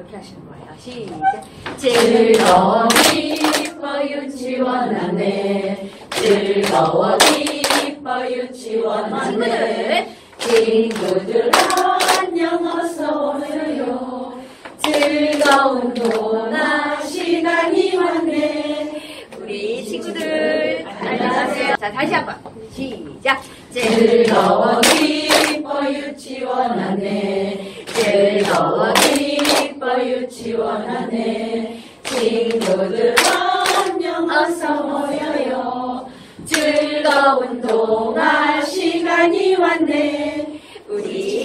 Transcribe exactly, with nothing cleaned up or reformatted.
이렇게 하시는 거예요. 시작. 즐거워 기뻐 유치원 왔네. 즐거워 기뻐 유치원 왔네. 친구들 안녕 어서 오세요. 즐거운 동화 시간이 왔네. 우리 친구들 안녕하세요. 자, 다시 한번 시작. 즐거워 기뻐 유치원 왔네. 즐거워 기뻐 유치원 왔네. 친구들 안녕 어서 모여요. 즐거운 동화 시간이 왔네. 우리